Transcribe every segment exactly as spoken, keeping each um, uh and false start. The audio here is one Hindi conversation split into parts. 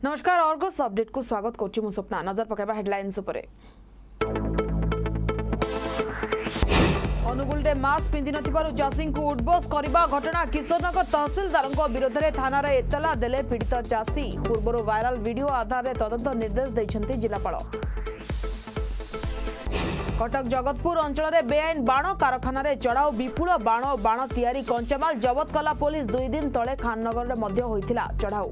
नमस्कार अर्गस अपडेट को स्वागत करछि मु स्वप्ना। नजर पकाइबा हेडलाइंस उपरे। अनुगुल मास्क पिंधि नथिबारु चाषी को उठबस करबा घटना किशोरनगर तहसीलदार विरोध में थाना एतला देले पीड़ित चाषी। पूर्व वायरल वीडियो आधार में तदंत निर्देश देइछन्ति जिलापाल। कटक जगतपुर अंचल में बेआईन बाण कारखाना रे चढ़ाऊ विपुल बाण बाण तैयारी कंचामाल जबत कला पुलिस। दुई दिन तले खाननगर में मध्य होइथिला चढ़ाऊ।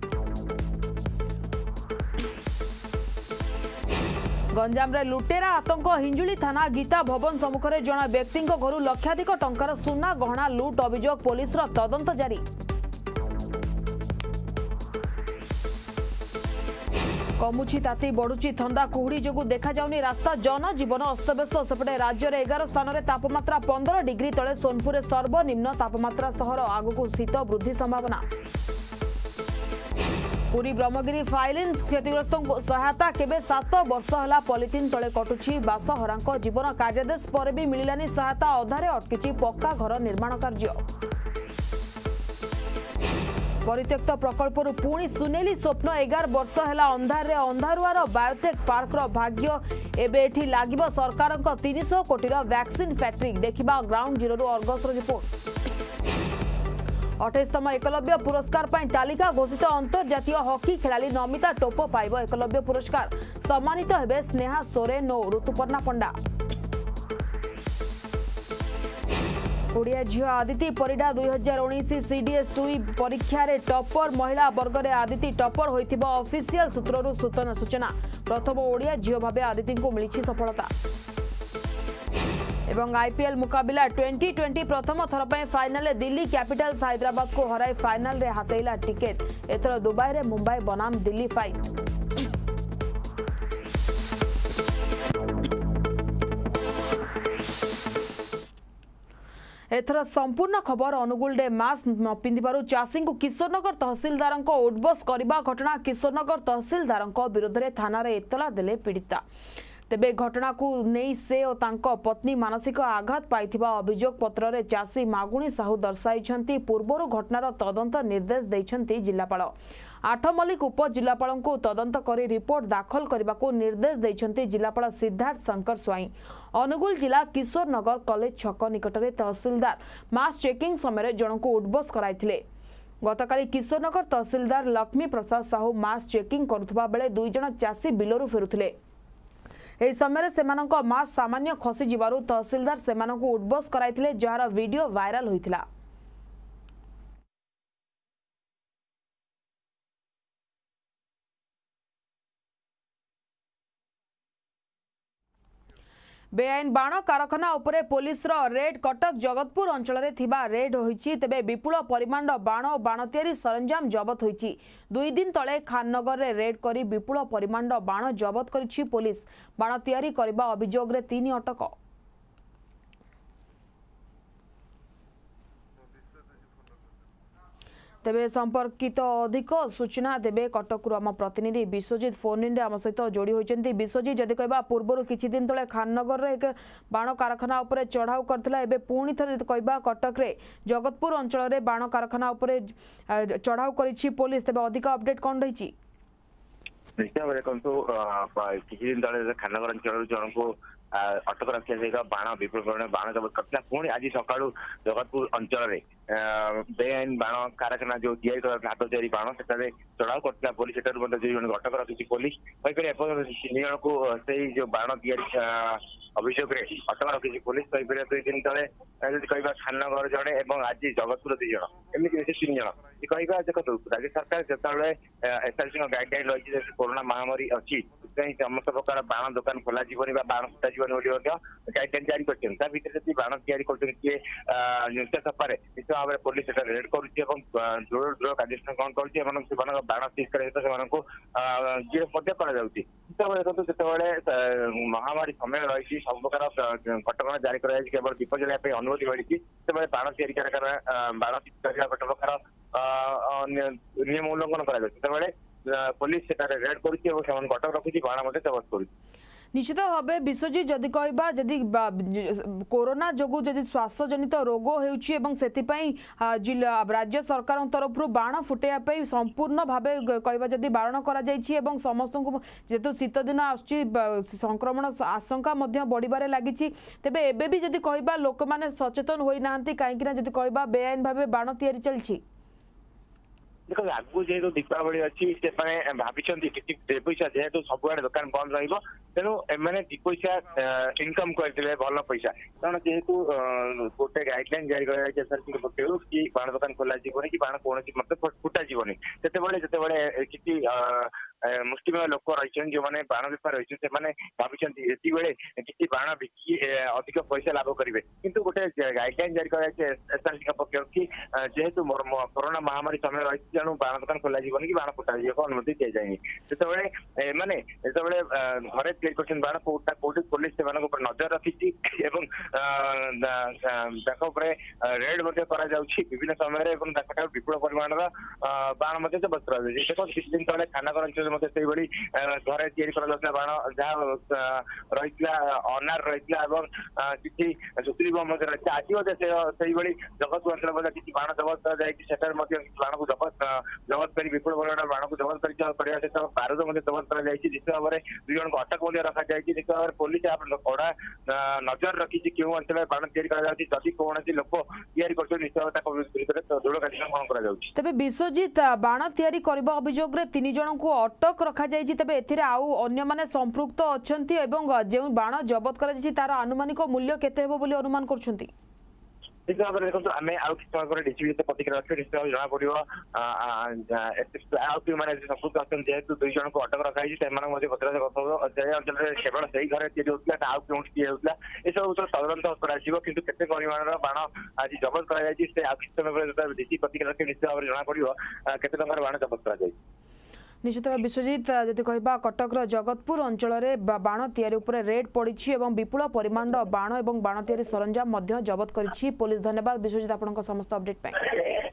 गंजाम रे लुटेरा आतंक हिंजुली थाना गीता भवन सम्मुख में जन व्यक्ति घर लक्षाधिक टंकार सुना गहना लुट अभियोग पुलिस तदंत जारी। कमुची ताती बढ़ुची थंदा कुहुड़ी जोगु देखा जाउनी रास्ता जनजीवन अस्तव्यस्त। सेपटे राज्य में एगार स्थान में तापमात्रा पंद्रह डिग्री तले सोनपुर सर्वनिम्न तापमात्रा सहर आगु शीत वृद्धि संभावना। पुरी ब्रह्मगिरी फाइलिंस क्षतिग्रस्त सहायता केबे सात वर्ष है पॉलिथिन तले कटुची बासहरा जीवन कार्यादेश पर भी मिलानी सहायता अधारे अटकी पक्का घर निर्माण कार्य। परित्यक्त प्रकल्पर पुणी सुनेली स्वप्न एगार वर्ष है अंधार अंधारुआर बायोटेक पार्क भाग्य एबे एठी लागिबो सरकार तीन सौ कोटी वैक्सीन फैक्ट्री। देखिबा ग्राउंड जीरो अर्गस रिपोर्ट। अठाईसतम एकलव्य पुरस्कार पर तालिका घोषित अंतर्जातीय हॉकी खिलाड़ी नमिता टोप पाइब एकलव्य पुरस्कार। सम्मानित हेबे स्नेहा सोरेन और ऋतुपर्णा पंडा। ओडिया झियो आदिति परिडा दुई हजार उन्नीस सीडीएस टू परीक्षा रे टॉपर महिला वर्ग रे आदिति टॉपर होइथिबा ऑफिशियल सूत्ररु सूचना सूचना। प्रथम ओडिया झियो भाबे आदिति को मिलिछि सफलता। एवं आईपीएल मुकाबिला ट्वेंटी ट्वेंटी प्रथम थर पर फाइनल दिल्ली कैपिटल्स हैदराबाद को हराई फाइनल रे हातेइला टिकेट। एथर दुबई रे मुंबई बनाम दिल्ली फाइट। एथर संपूर्ण खबर। अनुगुल डे मास्क न पिंधिबारु चाषी को किशोरनगर तहसीलदार उठबस करबा घटना किशोरनगर तहसीलदार विरोध में थाना रे एतला देले पीड़िता। तेबे घटना को नहीं से और तांको पत्नी मानसिक आघात पाइथिबा अभियोग पत्र रे चाषी मागुणी साहू दर्शाइछन्ति। पूर्वरु घटनार तदंत निर्देश दैछन्ति जिलापाल। आठ मल्लिक उप जिलापाल को तदंत करी रिपोर्ट दाखल करने को निर्देश देइछन्ति जिलापाल सिद्धार्थ शंकर स्वाई। अनुगुल जिला किशोरनगर कॉलेज छक निकट में तहसीलदार मास चेकिंग समय जन को उठबस कराइथिले। गतकाली किशोरनगर तहसीलदार लक्ष्मी प्रसाद साहू मास चेकिंग करुथबा बेले दुई जन चाषी बिलरू फेरुथिले। एही समय सेमानक मास सामान्य खसी जिबारु तहसीलदार सेमानक उठबस कराइथिले, जहार वीडियो वायरल होइथिला। बेआईन बाण कारखाना उपरे पुलिस रेड कटक जगतपुर अंचल में थिबा रेड होईची। तेबे विपुल परिमाण बाण और बाण तैयारी सरंजाम जबत होईची। दुई दिन तले खाननगर रे रेड करी विपुल परिमाण बाण जबत करिछि पुलिस। बाण तैयारी करबा अभियोग रे तीन अटक। तेबे संपर्कित अधिक सूचना देबे कटक आम प्रतिनिधि विश्वजित फोन इन आम सहित जोड़ी होइचंती। विश्वजित जदि कहबा पूर्व किछि दिन तले खाननगर रे एक बाण कारखाना उपरे चढ़ाऊ करथिला, एबे पुणी थरे कहबा कटक रे जगतपुर अंचल रे बाण कारखाना उपरे चढ़ाऊ करिछि पुलिस। तेबे अधिक अपडेट कोन रहिछि? निश्चय भाव देखो किसी दिन तले खाननगर अंचल जन को अटक रखा बाण विपुल परिमाण बाण जबत करता। पुणी आज सका जगतपुर अंचल में बेआईन बाण कारखाना जो तैयारी हाथ तैयारी बाण से चढ़ाऊ करता पुलिस अटक रखी पुलिस तीन जन को से जो बाण तैयारी अभियोग अटक रखी पुलिस दुई दिन तले कह खाननगर जड़े और आज जगतपुर दुई जन एमती तीन जन कह देखो राज्य सरकार जो एसआरसी गाइडलाइन रही कोरोना महामारी अच्छी समस्त प्रकार बाण दुकान खोल बाण फुटा गाइडलाइन जारी कर बाण तैयारी कर सफारे निश्चित भाव में पुलिस रेड कर दृढ़ दृढ़ कार्यानुष्ठान कौन कर बाण सीज कर देखो जो महामारी समय रही सब प्रकार कटक जारी कर केवल दीप जलाइए अनुमति मिली बाण तैयारी बाण सीज कर गोटे प्रकार नियम उल्लंघन कर पुलिस रेड कर कटक रखी बाण जबत कर। निश्चित भाव विश्वजित जदि कहबा जदि कोरोना जोगु जदि श्वास जनित रोग होउछि एवं सेतिपई जिला राज्य सरकार तरफ बाण फुटेया संपूर्ण भाव कहबा जदि बारण करा जायछि एवं समस्त को जेतु शीत दिन आछि संक्रमण आशंका मध्य बढ़िबारे लागिछि तेबे एबे भी जदि कहबा लोक माने सचेतन होई नाहंती काहे कि जदि कहबा बेआईन भाव बाण तयारी चलछि देखो आगु जेहेतु दीपावली अच्छी से भाई कि पैसा जेहेतु सबुआड़े दुकान बंद रहा तेणु एम दी पैसा इनकम करते भल पैसा कारण जेहेतु गोटे गाइडलाइन जारी कर कि बाण दुकान खोल कि बाण कौन मत फुटा जीवन से किसी मुस्लिम लोक रही जो मैंने बाण बेपार रही से भाई बेले किसी बाण बिकी अधिक पैसा लाभ करेंगे किंतु गोटे गाइडलाइन जारी कर पक्ष कि जेहेतु कोरोना महामारी समय रही तेणु बाण दुकान खोल कि बाण फुटा अनुमति दी जाए से मैंने जो घरे तैयारी बाण कौटा कौटी पुलिस से नजर रखी रेड विभिन्न समय विपुल परिमाण बाण जबत कर किसी दिन तले खानागर अंचल घरे तैयारी बाण जहाँ रही अनार रही किसी सुतरी बम रही आज जगत अंचल किसी बाण जबत कर बाण को जबत जबत कर विपुल परिमाण बाण को जबत कर सहित बारूद जबत कर निश्चित भाव में दुई जन को अटक रखा जाए निश्चित भाव में पुलिस कड़ा नजर रखी क्यों अंचल बाण तैयारी कौन लोक तैयारी कर निश्चित भाव दृढ़ कार्यान्वयन कर तेज विश्वजित बाण तैयारी करने अभियोग में तीन जन को अटक रखा जाए तेज ए आउ अन्य माने संपृक्त अच्छा एवं जो बाण जबत कर तार आनुमानिक मूल्य केते हेबो बोली अनुमान करछंती निश्चित भाव में देखो आम आउ कि समय डीसी प्रतिक्रिया रखे निश्चित भाव जना पड़ो मैंने संपुक्त अच्छा जेहेतु दुई जन को अटक रखाई पचरा अंचल केवल से घर तैयारी होता आउ क्यों किए होता ये सब तदंत करते परिमाण बाण आज जबत कर डीसी प्रतिक्रिया रखे निश्चित भाव में जना पड़ो केते टंकार बाण जबत कर निश्चित विश्वजित जदि कहबा कटकर जगतपुर अंचल में बाण तैयारी उपरे रेड पड़ी एवं विपुल परिमाण बाण और बाण तैयारी सरंजाम जबत करिछि पुलिस धन्यवाद विश्वजित आपनका समस्त अपडेट पाए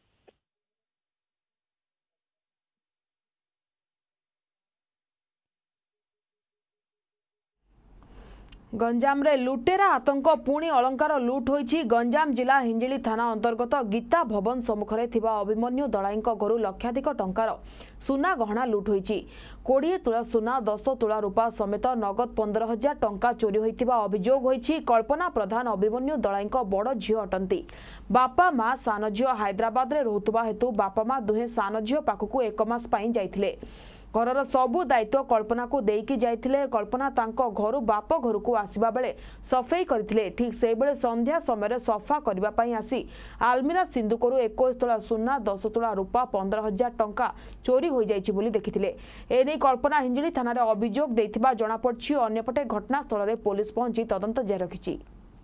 गंजाम रे लुटेरा आतंक पुणी अलंकार लुट होईछि गंजाम जिला हिंजिली थाना अंतर्गत गीता भवन सम्मुखरे थिबा अभिमन्यु दलाईंक घरु लक्षाधिक टंकार सुना गहना लुट होईछि कोड़े तुला सुना दस तुला रूपा समेत नगद पंद्रह हजार टंका चोरी होइथिबा अभियोग होईछि कल्पना प्रधान अभिमन्यु दलाईंक बड़ झियो अटंती बापा मां सान झियो हैदराबाद रे रहुतबा हेतु बापा मां दुहे सान झियो पाखकु एक मास पई जाइथिले घरर सबु दायित्व कल्पना को देकी जाइथिले कल्पना तांको घरु बाप घर को आसीबा बेले सफाई करथिले ठीक से बेले संध्या समय सफा करबा पई आसी आलमीरा सिंधुकरु इक्कीस तोला सुना दस तोला रूपा पंद्रह हजार टंका चोरी हो जाइछि बोली देखिथिले एने कल्पना हिंजिली थाना रे अभियोग देथिबा जणा पड़छि अन्यपटे घटनास्थल रे पुलिस पहुंची तदंत जारी रखिछि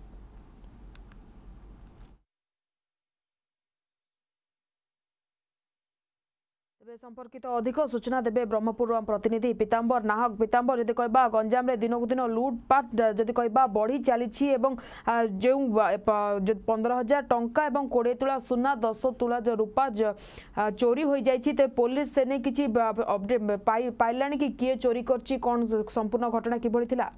संपर्कित अधिक सूचना देबे ब्रह्मपुर प्रतिनिधि पीताम्बर नाहक पीताम्बर जदि कहबा गंजाम रे दिनकु दिन लुटपाट जदि कहबा बढ़ी चली एवं जो पंद्रह हजार टंका एवं कोड़े तुला सुना दस तुला जो रूपा चोरी हो जाइए पुलिस से नहीं किसी अपडेट पाइलानी कि किए चोरी करछि कौन संपूर्ण घटना किभଳି थिला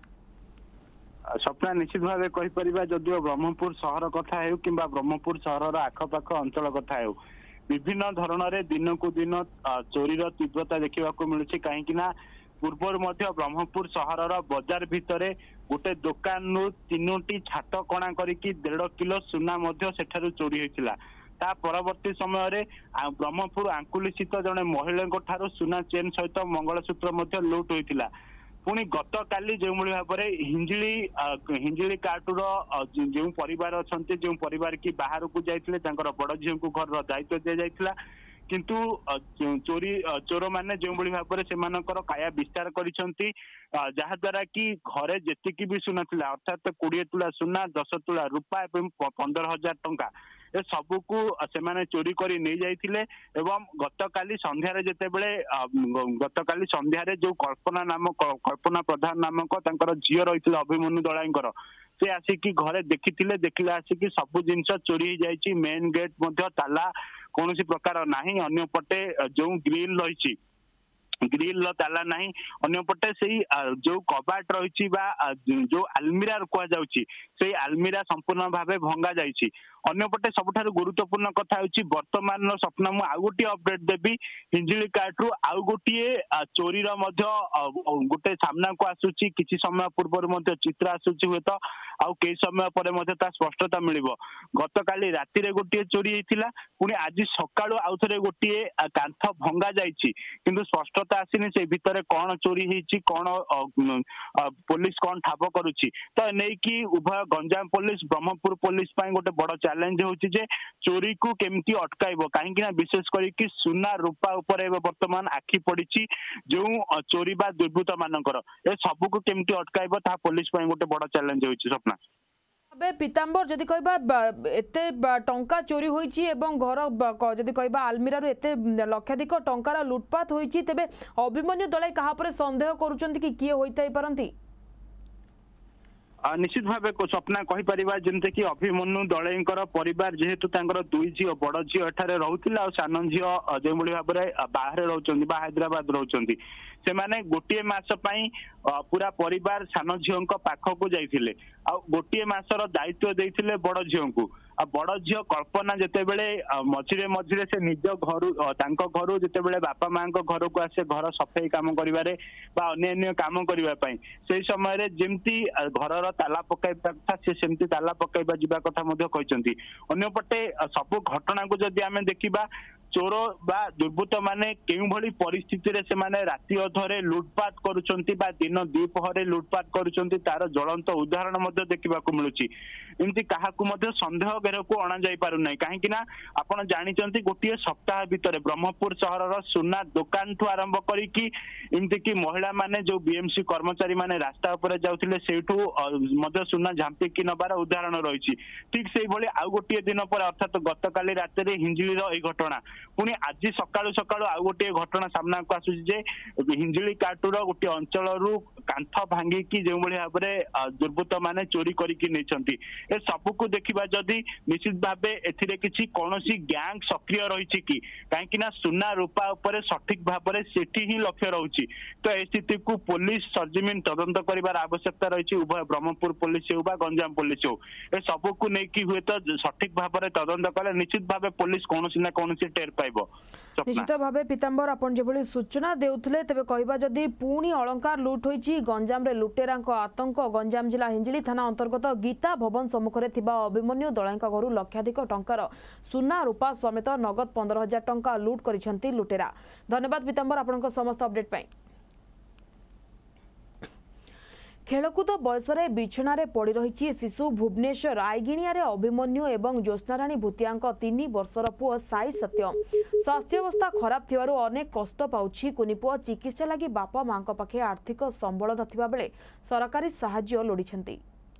सपना निश्चित भाव कहीपर जदिओ ब्रह्मपुर सहर कथा हो कि ब्रह्मपुर सहर आखपाख अंचल कथा हो विभिन्न धरण दिन को दिन चोरीर तीव्रता देखा मिलूँ कहीं पूर्वर ब्रह्मपुर सहर बजार भितर गोटे दुकान तीनोटी छात कणा करके डेढ़ किलो सुना सेठारु चोरी होता ता परवर्ती समय ब्रह्मपुर आंकुली स्थित जड़े महिला सुना चेन सहित मंगलसूत्र लुट होता पुणी गत काली जो भाव में हिंजिली हिंजिली काटुर जो परिवार अच्छा जो परिवार की बाहर को जाते बड़ झील को घर दायित्व दि जाता किंतु चोरी चोर मैंने जो भाव में से काया विस्तार करिसेंती जहाद्वारा कि घरे जेतिकी भी सुना थिला अर्थात कोड़े तुला सुना दस तुला रूपा एवं पंद्रह हजार टंका ए सबू को से चोरी कर नहीं जाइथिले एवं गतकाली संध्यारे जेतेबेले गतकाली संध्यारे जो कल्पना नाम कल्पना प्रधान नामक तांकर झियो रही अभिमन्यु दलाईंकर से आसिकी घरे देखिथिले देखिले आसिकी सब जिनस चोरी हो जाइछि मेन गेट ताला कौन प्रकार नहीं अन्य पटे जो ग्रिल रही ग्रिल ताला नहीं अन्यपटे से जो कबाट रही जो आलमीरा कह जाऊँगी आलमीरा संपूर्ण भाव भंगा जाइए अन्यपटे सबुठ गुरुत्वपूर्ण कथा होची वर्तमान स्वप्न मु आउ गोटे अपडेट देबी हिंजिली काटरू आउ गोटे चोरी गोटे सामना को आसुची किसी समय पूर्व चित्र आसुची हुए तो आउ कई समय पर स्पष्टता मिलिबो गत काली राति रे गोटे चोरी होइतिला पुणी आज सकाळु आउ थरे गोटे कांथ भंगा जाइछि किंतु स्पष्टता आसीनी से भितर कौन चोरी होइछि कौन पुलिस कौन ठाब करुछि तो नै कि उभय गंजाम पुलिस ब्रह्मपुर पुलिस पाई गोटे बड़ चैलेंज होची जे चोरी को केमती अटकाइबो काहे कि विशेष करी कि सुना रूपा ऊपर वर्तमान आखि पड़िछि जो चोरी बा दुर्बृत्त मानकर ए सब को केमती अटकाइबो ता पुलिस पाई गोटे बड़ चैलेंज होची स्वप्ना बे पीतांबर जदि कहबा एते टंका चोरी होईची एवं घर जदि कहबा आलमीरा रु एते लक्षाधिक टंकार लुटपाट होईची तेबे अभिमन्यु दळे कहा पर संदेह करूचंती कि किए होइताई परंती निश्चित भाव स्वप्ना कहीपर जमती कि अभिमन्यु दलईंकर परिवार जेहेतु दुई झील बड़ झील एठारे रोला और सान झील जो भाव में बाहर रोचंती बा हैदराबाद रोचंती से माने गोटे मास पई पूरा परिवार सान झील पाखक जाइथिले आ गोटे मासर दायित्व देइथिले बड़ झील को आ बड़ झील कल्पना जिते बेले मझिरे मझिरे से निज घर तांको घर जिते बेले बापा माँ घर को आसे घर सफाई काम करिवारे बा अन्य अन्य काम करिवा पई से समय रे जेमती घरर ताला पकाइबा कथा से सेमती ताला पकाइबा जिबा कथा मध्ये कहिसंती अन्यपटे सब घटना को जदि आमे देखिबा चोर बा दुर्बृत्त माने केउ भली परिस्थिति रे से माने राति अधरे लुटपाट करूचंती बा दिन द्विपहरे लुटपाट करूचंती तार ज्वलंत उदाहरण मध्ये देखिबा को मिलुची एमती काहाकू मध्ये संदेह घेर को अणा जाई पारु नै काहे कि ना आपण जानिचंती गोटे सप्ताह भितर ब्रह्मपुर शहरर सुना दुकान ठू आरंभ करी कि एमती कि महिला माने जो बीएमसी कर्मचारी माने रास्ता ऊपर जाउथिले सेठू मध्ये सुना झांपी कि नबार उदाहरण रहिछि ठीक सेही भली आउ गोटे दिन पर अर्थात गतकाली राति रे हिंजिलीर एई घटना पुणी आज सकाळु सकाळु आउ गोटे घटना सामना को आसुछि जे हिंजिली काटूर गोटे अंचल रु कांथ भांगी कि जो भाव में दुर्बृत्त माने चोरी करिकि नेछंती ए सब को देखिबा जदि निश्चित भावे एथिरे किछि कोनोसी गैंग सक्रिय रहिछि कि काहे कि ना सुना रूपा ऊपर सठिक भाव में सेठी ही लक्ष्य रहउछि तो ए स्थिति को पुलिस सरजमीन तदंत करिवार आवश्यकता रहिछि उभय ब्रह्मपुर पुलिस हो बा गंजाम पुलिस हो ए सब को नै कि हुए तो सठिक भाव में तदंत कले निश्चित भावे पुलिस कोनोसी ना कोनोसी टेर पाइबो निश्चित भावे पीतांबर आपण जेभली सूचना देउथले तबे कहबा जदि पुणी अलंकार लुट होईची गंजाम रे लुटेरांको आतंक गंजाम जिला हिंजिली थाना अंतर्गत गीता भवन सम्मुखरे थिबा अभिमन्यु दळांका घरु लक्षाधिक टंकार सुना रूपा समेत नगद पंद्रह हजार टंका लुट करिसंती लुटेरा धन्यवाद पीतांबर आपनका समस्त अपडेट पाई खेलकूद बयस बिछणार पड़ रही शिशु भुवनेश्वर आईगिणिया अभिमन्यु एवं ज्योत्स्नाराणी भूतिया तीन वर्षर पुओ साई सत्यम स्वास्थ्यावस्था खराब थिबारु अनेक कष्ट पाउछि कुनी पुओ चिकित्सा लगी बापा मां पाखे आर्थिक संबल नथिबा बेले सरकारी साहाय्य लोड़िछंती।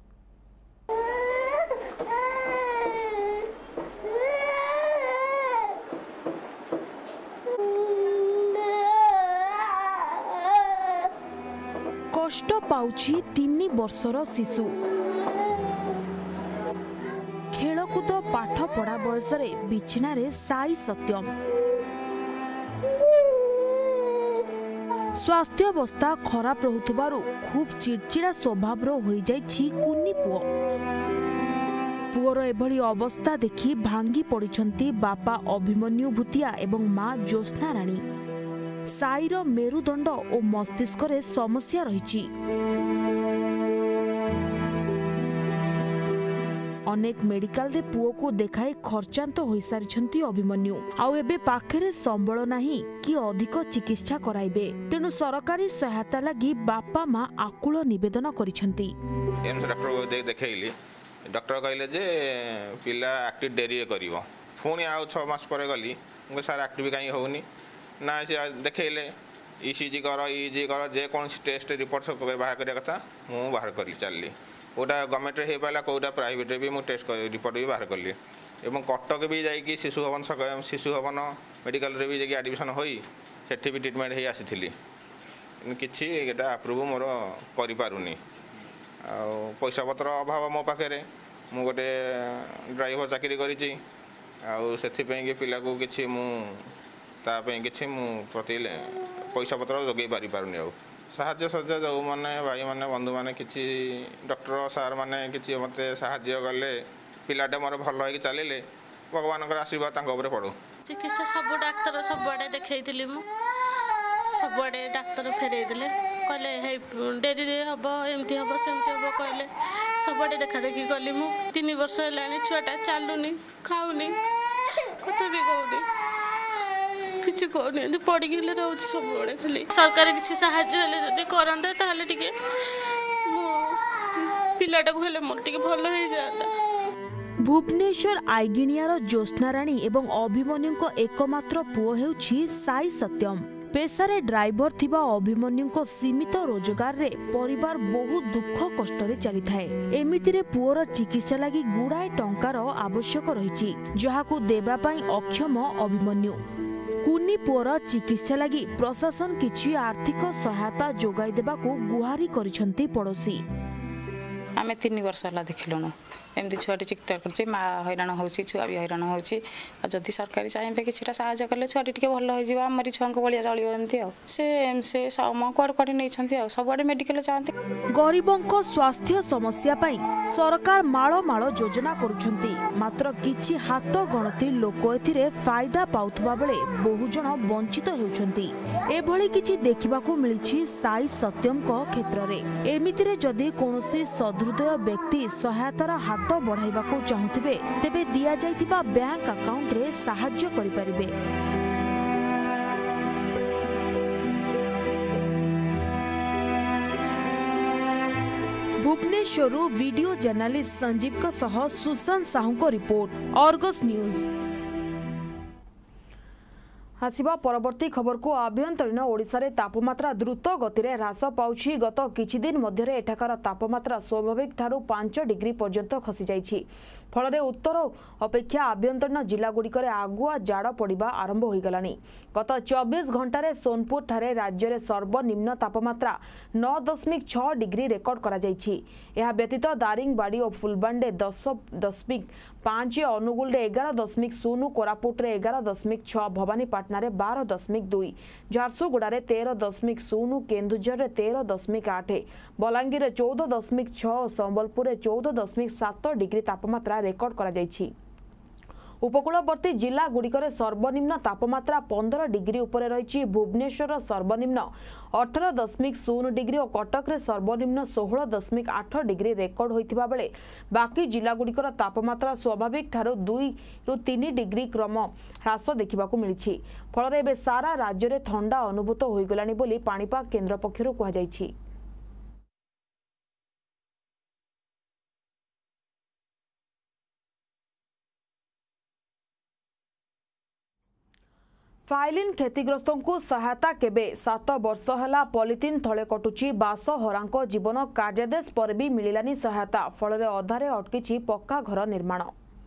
कष्ट पाउछि तीन वर्षर शिशु खेलकूद पाठ पढ़ा बयस बिछणारे साई सत्यम स्वास्थ्यावस्था खराब रहुथिबारु खूब चिड़चिड़ा स्वभाव होई जाइछि कुनी पुओ पुओर एभली अवस्था देखि भांगी पड़िछंती बापा अभिमन्यु भूतिया एवं मां ज्योत्स्नाराणी साईर मेरुदंड और मस्तिष्क रे समस्या रही अनेक मेडिकल रे पुओ को देखाई खर्चांत हो सारी अभिमन्यु आउ एबे पाखरे संबल नाही कि अधिक चिकित्सा कराइबे तेणु सरकारी सहायता लगी बापा मां आकुल निवेदन करिसंती। डॉक्टर देखैली डॉक्टर कहले जे पिला एक्टिव डेरी करिवो पुणी आउ छह मास पर गली सर एक्टिव कहीं होनी ना से देखले ईसीजी कर इजी कर जेको टेस्ट रिपोर्ट सब बाहर करिया कथा मु बाहर करली चलली कोटा गवर्नमेंट रे हे पाला कोटा प्राइवेट रे भी मु टेस्ट रिपोर्ट भी बाहर करली एवं कटक भी जाइकी शिशु भवन शिशु भवन मेडिकल रे भी जाइकी एडमिशन होई सेठी भी ट्रीटमेंट हे आसीथिली किछि एटा अप्रूव मोर करि पारुनी आ पैसा पत्र अभाव मो पाखे मु गोटे ड्राइवर चाकरी करिछि आ सेथि पे कि पिला को किछि मु तापे किसी मु प्रति पैसा पत्र जोगे पारि पारुनी आउ साहाଯ୍य सज्जा जो मैंने भाई मैंने बंधु मैंने किसी डॉक्टर सार मैंने किसी मत साहाଯ୍य कले पिलाटे मोर भल हो चलिए भगवान आशीर्वाद पड़ू चिकित्सा सब डाक्तर सबुआड़े देखी मु सबुआड़े डाक्तर फेरई देले कहले डेरी हम एमती हम सेमती हम कहले सबुआड़े देखा देखी गली मु तीन वर्ष है छुआटा चलुनी खाऊनी कत भी कहूनी किसी कहनी पड़गले रोच सब खाली सरकार किसी साहाଯ୍य करते ताहले टिके पिलाटा को हेले मोर टिके भल हो जाता। भुवनेश्वर आईगिणियार ज्योत्स्ना राणी एवं अभिमन्यु एकमात्र पुओ हेउछि साई सत्यम पेशारे ड्राइवर थिबा अभिमन्यु सीमित रोजगार रे परिवार बहुत दुख कष्ट रे चली थाए एमिति रे पुओर चिकित्सा लागि गुड़ाए टंकार आवश्यक रहिछि जहाकू देबा पई अक्षम अभिमन्यु कुनी पुओर चिकित्सा लागि प्रशासन किछि आर्थिक सहायता जोगाई देबाकू गुहारी करिसंती पड़ोसी आमे तीन वर्ष होला देखिलुनु एमती छुआटी चिकित्सा कर माँ हैरान हो छुआ भी हैरान होदी सरकारी चाहिए कि साहय कले छुआटी टे भल हो आमरी छुआ भाया चलो एमती से कड़े कड़े नहीं सबुआड़े मेडिकल चाहते गरीबों स्वास्थ्य समस्या पई सरकार माଳ माଳ योजना करुछंती मात्र किछि हाथ गणती लोक एथिरे फायदा पाउथबा बेले बहुजन वंचित हेउछंती एभली किछि देखिबाकू मिलिछि साई सत्यम को क्षेत्र रे एमितिरे जदि कोनोसी सदृदय व्यक्ति सहायतार हाथ बढ़ाइबा को चाहूथिबे तेबे दिया जाइतिबा बैंक अकाउंट रे सहाय्य करि परिबे। भुवनेश्वर वीडियो जर्नलिस्ट संजीव का सह सुशांत साहू को रिपोर्ट अर्गस न्यूज। आसिबा परवर्ती खबर को आभ्यंतरीण ओडिशा रे तापमात्रा द्रुत गति रे ह्रास पाउछि गत किछि दिन मध्य एठाकार तापमात्रा स्वाभाविक ठारू पांच डिग्री पर्यंत खसी जाइछि फल उत्तर अपेक्षा आभ्यंतरीण जिला गुड़िक आगुआ जाड़ पड़ा आरंभ हो गलानी गत चौबीस घंटे सोनपुर ठारे राज्य में सर्वनिम्न तापमात्रा नौ दशमिक छह डिग्री रेकर्ड करा जाइछि यह व्यतीत दारिंगबाड़ी और फुलबांडे दस दशमिक पांच अनुगुल एगार दशमिक शून्य कोरापुट रे एगार दशमिक छह भवानीपाटना रे बारह दशमिक दुई झारसुगुड़ा रे तेरह दशमिक शून्य केन्दुझर रे तेरह दशमिक आठ बलांगीर रे चौदह दशमिक छह संबलपुर रे चौदह दशमिक सात डिग्री तापमात्रा रेकर्ड करा जाइछि उपकूलवर्ती जिला गुड़िकर सर्वनिम्न तापमात्रा पंद्रह डिग्री उपरे रही भुवनेश्वर सर्वनिम्न अठारह दशमिक शून्य डिग्री और कटक रे सर्वनिम्न सोलह दशमिक आठ डिग्री रेकर्ड होइतिबा बेले बाकी जिला गुड़िकर तापमात्रा स्वाभाविक ठारू दुई रु तीन डिग्री क्रम ह्रास देखा मिली फल एबे सारा राज्य में ठंडा अनुभूत हो गलानी बोली पाणीपाग केन्द्र पक्षरु कहा जाइछि। फाइलिन क्षतिग्रस्तों को सहायता केबे सात वर्ष है पॉलिथिन थले कटुची बासहरा जीवन कार्यादेश पर भी मिलानी सहायता फल अधारे अटकी पक्का घर निर्माण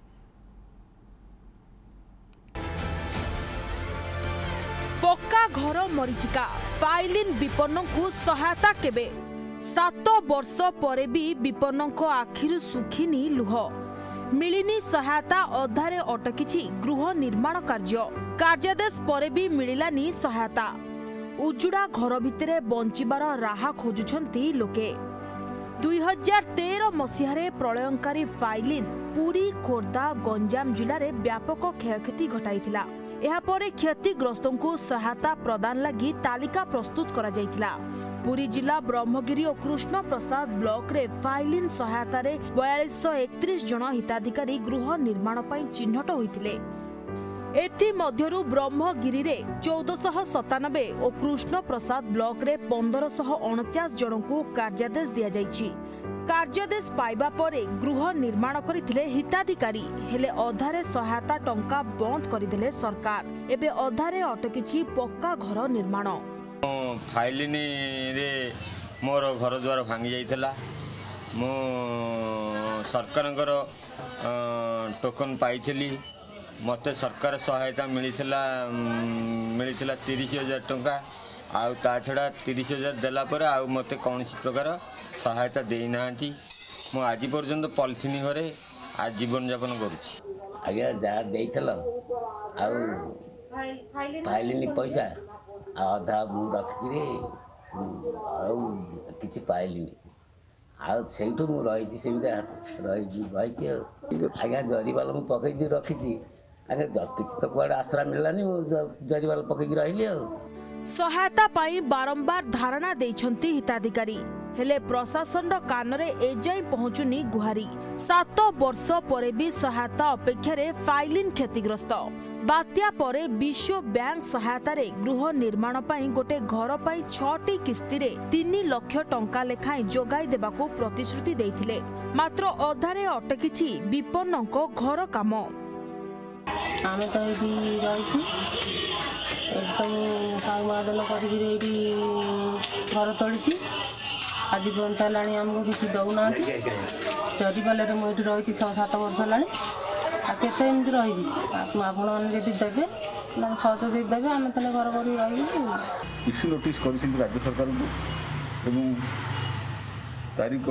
पक्का घर मरीचिका फाइलिन विपन्न को सहायता केबे सात वर्ष पर भी विपन्न आखिर सुखिनी लुह मिलिनी सहायता अधारे अटकी गृह निर्माण कार्य कार्यादेश पर भी मिलानी सहायता उजुड़ा घर भितरे बंचिबार राह खोजुछंती लोके दुई हजार तेरह मसीह प्रलयंकारी फाइलिन पुरी खोर्धा गंजाम जिले में व्यापक क्षयक्षति घटाइथिला एहा परे क्षतिग्रस्तों को सहायता प्रदान लगी तालिका प्रस्तुत करा जाइथिला पुरी जिला ब्रह्मगिरी और कृष्ण प्रसाद ब्लॉक रे फाइलिन सहायता रे बयालीस सौ एकतीस जन हिताधिकारी गृह निर्माण पई चिन्हट होइथिले एथि मध्यरु ब्रह्मगिरी रे चौदह सौ सतानबे और कृष्ण प्रसाद ब्लॉक रे पंद्रह सौ उनचास जन को कार्यादेश दिया जाइछि कार्यादेश पाइबा परे गृह निर्माण करथिले हिताधिकारी हेले अधारे सहायता टंका बंद करदेले सरकार एबे अधारे अटकिछि पक्का घर निर्माण फाइलिन रे मोर घर द्वार भांगी जाइथिला मो सरकारंकर टोकन पाइथिली मते सरकार सहायता मिलिथिला मिलिथिला तीस हजार टंका आउ ता छड़ा तीस हजार देला पर आउ मते कौनसी प्रकार सहायता देई नांती मो आज पर्यंत पॉलिथिन घरे आज जीवन यापन करूछि आगे जा देइथला आउ पाइलिनी पैसा अधा रखिकी किसी पाइलिनी आईठू मुझे रही रही आज्ञा जरीवाल मुझे पकई रखी आगे किसी तो कुआड़े आसरा मिललानी जरीवाल पकईकी रही सहायता पाई बारंबार धारणा देइछंती हिताधिकारी हेले प्रशासन कानरे एजाई पहुंचुनी गुहारी सात वर्ष परे भी सहायता अपेक्षा रे फाइलिन क्षतिग्रस्त बात्या परे विश्व बैंक सहायता रे गृह निर्माण पाई गोटे घर पाई छटी किस्ती रे तीन लाख टंका लेखाई जोगाई देबाको प्रतिश्रुति देइथिले मात्र अधारे अटकिछि विपन्नक घर काम आमे तो एठी रहिछु एकदम सागमादन करी घर तोड़ी आज पर्यंत है आमको किसी दौना चरीपाले मुझे रही छः सात वर्ष है केमती रही आपने देवे सहयोग देवे आम तेल घर कर इश्यू नोटिस कर राज्य सरकार को तारीख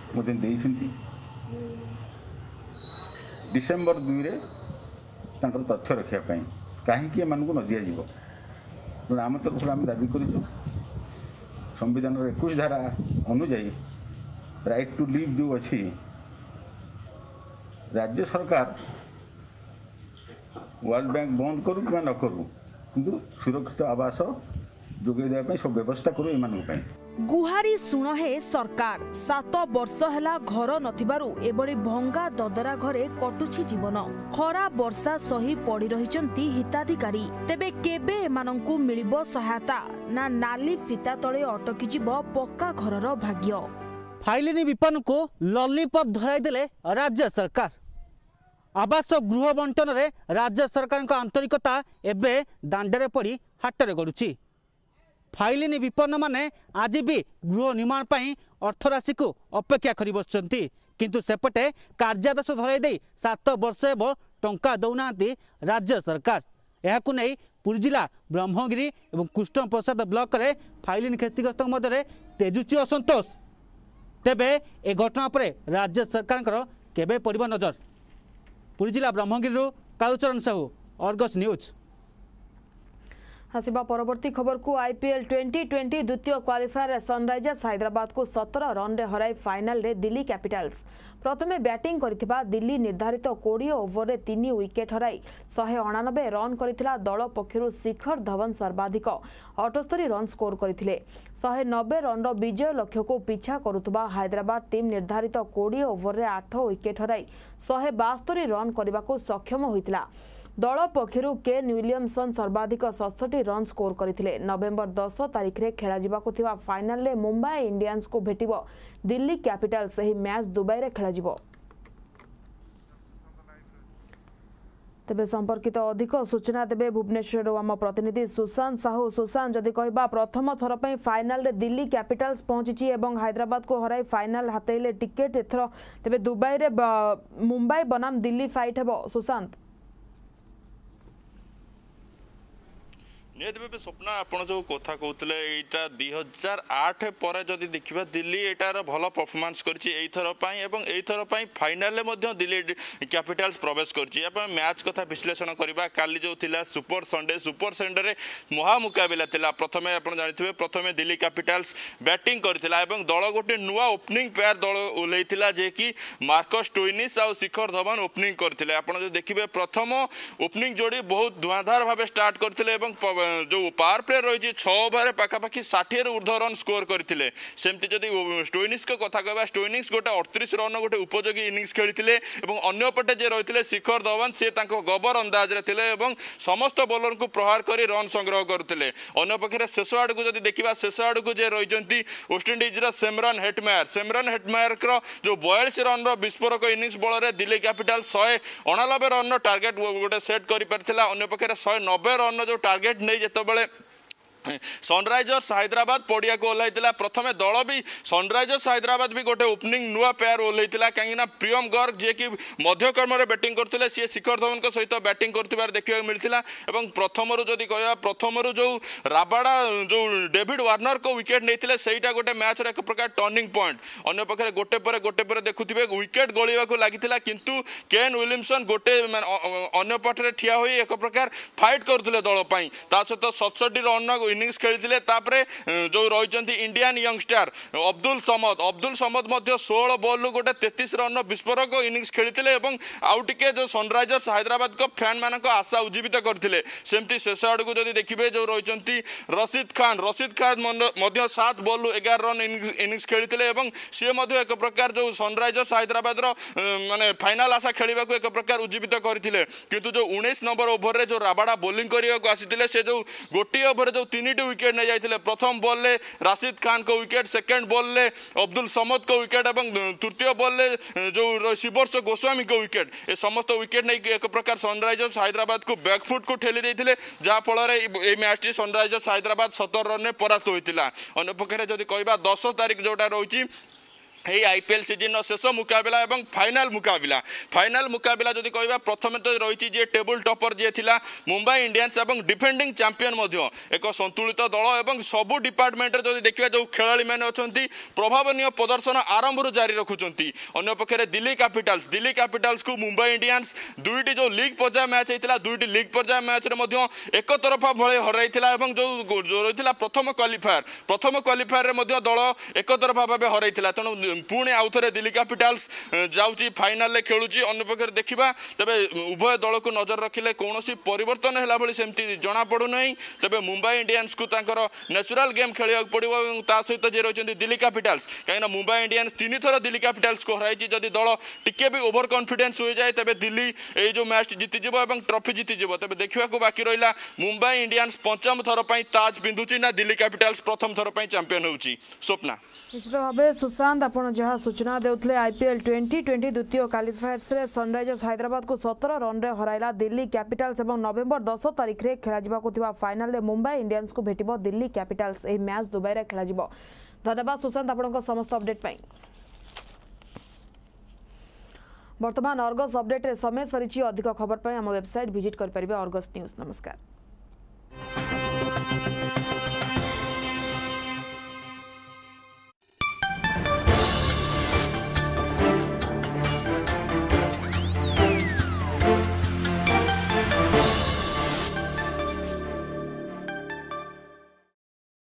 डिसेम्बर दुई तथ्य रखापी कहीं एम न दिज्व आम तरफ आम दाबी कर संविधान इक्कीस धारा अनुजाई राइट टू लिव जो अच्छी राज्य सरकार वर्ल्ड बैंक बंद करू कि न करू किंतु सुरक्षित आवास जोगे देवाई सब व्यवस्था करू एम गुहारी शुण हे सरकार सात वर्ष हैला घर नथिबारु एबळी भंगा ददरा घरे कटुछि जीवन खरा वर्षा सही पड़ी रहिचंती हिताधिकारी तेबे केबे एमानंकु मिलिबो सहायता ना नाली फिता तळे अटकी जीव पक्का घरर भाग्य फाइलिनी विपन्न को लॉलीपॉप धराई देले राज्य सरकार आवास गृह बंटन रे राज्य सरकार आंतरिकता एबे दांडरे पड़ी हाटरे गडुछि फाइलिनी विपन्न माने आज भी गृह निर्माण पाई अर्थराशि को अपेक्षा करि बसचंती किंतु सेपटे कार्यादेश धराई दे सात वर्ष एवं टंका दौना राज्य सरकार यहाकु नै पुरी जिला ब्रह्मगिरी और कृष्ण प्रसाद ब्लॉक रे फाइलिन क्षतिग्रस्त मध्य तेजुची असंतोष तेबे ए घटना पर राज्य सरकार केबे पड़िबो नजर पुरी जिला ब्रह्मगिरी कालुचरण साहू अर्गस न्यूज हसिबा परवर्ती खबर को आईपीएल ट्वेंटी ट्वेंटी द्वितीय क्वालिफायर सनराइजर्स हैदराबाद को सत्रह रन रे हराई फाइनल रे दिल्ली कैपिटल्स प्रथमे बैटिंग करथिबा दिल्ली निर्धारित बीस ओवर रे तीन विकेट हराई एक सौ अठानबे रन करथिला दल पक्षरु शिखर धवन सर्वाधिक अठस्तरी रन स्कोर करथिले एक सौ नब्बे रन रो विजय लक्ष्य को पीछा करुथबा हैदराबाद टीम निर्धारित बीस ओवर रे आठ विकेट हराई एक सौ बास्तरी रन करबा को सक्षम होइतिला दल पक्षरु केन विलियमसन सर्वाधिक सड़सठ रन स्कोर करथिले नवेम्बर दस तारिख रे खेला जिबाको थिबा फाइनल रे मुंबई इंडियंस को भेटिबो दिल्ली कैपिटल्स एही मैच दुबई रे खेला जिवो तेबे संपर्कित अधिक सूचना देबे भुवनेश्वर आम प्रतिनिधि सुशांत साहू सुशांत जदि कहबा प्रथम थर पई फाइनल रे दिल्ली कैपिटल्स पहुंची एवं हैदराबाद को हराई फाइनल हातेले टिकेट एथर तेबे दुबई रे मुंबई बनाम दिल्ली फाइट हेबो सुशांत निहत भाव स्वप्ना आपड़ जो कथा कहते यहाँ दुई हजार आठ पर जदि देखा दिल्ली एटार भल परफॉर्मेंस करथर फाइनाल दिल्ली कैपिटल्स प्रवेश कर मैच कथा विश्लेषण करवा काली जो थिला सुपर संडे सुपर संडे महा मुकाबिला थिला प्रथमे आप जानते प्रथमे दिल्ली कैपिटल्स बैटिंग करथिला एवं दल गोटे नुआ ओपनिंग पेयर दल ओल्लैथिला जे कि मार्कस स्टोइनिस और शिखर धवन ओपनिंग करथिले आपण जो देखिबे प्रथम ओपनिंग जोड़ी बहुत धुआंधार भाव स्टार्ट करथिले जो पावर प्ले रही छः ओवर पाखापाखि षाठी ऊर्ध रन स्कोर करते सेमती जदि स्टोइनिस को कथा कहवा स्टोइनिस गोटे अड़तीस रन गोटे उपयोगी इनिंग्स खेलते अंपटे जे रही शिखर धवन सी गबर अंदाज रे समस्त बोलर को प्रहार कर रन संग्रह करते अंपक्षे शेष आड़ को जब देखा शेष आड़ को जे रही West Indies Shimron Hetmyer Shimron Hetmyer जो बयालीस रन विस्फोरक इनिंग्स बल दिल्ली कैपिटल शहे अणानबे रन टार्गेट गोटे सेट कर अंपक्षे शहे नब्बे रन जो टार्गेट नहीं जितेबाला सनराइजर्स हैदराबाद पड़िया को ओह्लैला प्रथम दल भी सनराइजर्स हैदराबाद भी गोटे ओपनिंग नुआ पेयर ओह्लैला कहीं प्रियम गर्ग जी की मध्यक्रम बैटिंग करते सी शिखर धवन सहित बैटिंग कर देखा मिलता और प्रथम जदि कह प्रथम जो राबाड़ा जो डेविड वार्नर को विकेट नहीं सहीटा गोटे मैच एक प्रकार टर्निंग पॉइंट अन्य पक्षे गोटे पर गोटे पर देखुए विकेट गलिया लगी किंतु केन विलियमसन गोटे अन्य पटे ठिया हो एक प्रकार फाइट करते दलपाई सहित सतसठी रन इनिंग्स खेली जो रही इंडियन यंगस्टार अब्दुल समद अब्दुल समद षोलह बॉल गोटे तेतीस रन विस्फोरक इनिंग्स खेली आउ टिके जो सनराइजर्स हैदराबाद को फैन मान आशा उज्जीवित करते सेमती शेष आड़क जब देखिए जो रही रशीद खान रशीद खान सात बॉल एगार रन इनिंग्स खेली सी एक प्रकार जो सनराइजर्स हैदराबाद माने फाइनाल आशा खेलने को एक प्रकार उज्जीवित करते किंतु जो उन्नीस नंबर ओवर जो राबाड़ा बोलिंग करने को आसी से जो गोटे ओवर जो तीन विकेट नहीं जाते प्रथम बॉल ले राशिद खान को विकेट सेकेंड बॉल ले अब्दुल समद को विकेट और तृतीय बॉल ले जो शिवर्ष गोस्वामी को विकेट ए समस्त विकेट नहीं एक प्रकार सनराइजर्स हैदराबाद को बैकफुट को ठेली देते जहाँफल ये मैच टी सनराइजर्स हैदराबाद सतर रन परास्त होता अन्य पक्षे जब कह दस तारीख जोटा रही এই আইপিএল সিজন शेष मुकाबला और फाइनाल मुकाबला फाइनाल मुकाबला जदि कह प्रथम तो रही जी टेबुल टपर जी था मुंबई इंडियंस और डिफेंडिंग चैंपियन एक संतुलित दल और सबू डिपार्टमेंट जब देखिए जो खेलाड़ी मैंने अच्छा प्रभावनीय प्रदर्शन आरंभ जारी रखुंट अन्य पक्षे दिल्ली कैपिटल्स दिल्ली कैपिटल्स को मुंबई इंडियंस दुईटी जो लीग पर्याय मैच होता दुईटी लीग पर्याय मैच एक तरफा भाई हर जो जो रही प्रथम क्वालिफायर प्रथम क्वालिफायर दल एक तरफा भाव हर तेणु पुणी आउ थे दिल्ली कैपिटल्स जाऊँगी फाइनाल खेलुची अन्य पक्षे देखा तेरे उभय दल को नजर रखिले कौन परिवर्तन है भाई सेमती जना पड़ूना तेरे मुंबई इंडियंस को नेचुरल गेम खेल पड़ो सहित जी रही दिल्ली कैपिटल्स कहीं मुंबई इंडियंस तीन थर दिल्ली कैपिटल्स को हराई जदि दल टिके भी ओवर कॉन्फिडेंस हो जाए तेरे दिल्ली ये जो मैच जीतीज और ट्रॉफी जीतीज तेरे देखा बाकी रहा मुंबई इंडियंस पंचम थर पर ताज पिंधुची ना दिल्ली कैपिटल्स प्रथम थर पर चैंपियन होची स्वप्ना निश्चित भाव सुशांत आप जहाँ सूचना देते आईपीएल ट्वेंटी ट्वेंटी द्वितीय क्वालिफायर्स रे सनराइजर्स हैदराबाद को सतर रन रे हराइला दिल्ली कैपिटल्स और नवेम्बर दस तारिख में खेल फाइनाल रे मुंबई इंडियंस को भेट दिल्ली कैपिटल्स यह मैच दुबई में खेल धन्यवाद सुशांत आप समस्त अपडेट पाई वर्तमान अर्गस अपडेट रे समय सरी अधिक खबर पर आम वेबसाइट विजिट कर अर्गस न्यूज नमस्कार।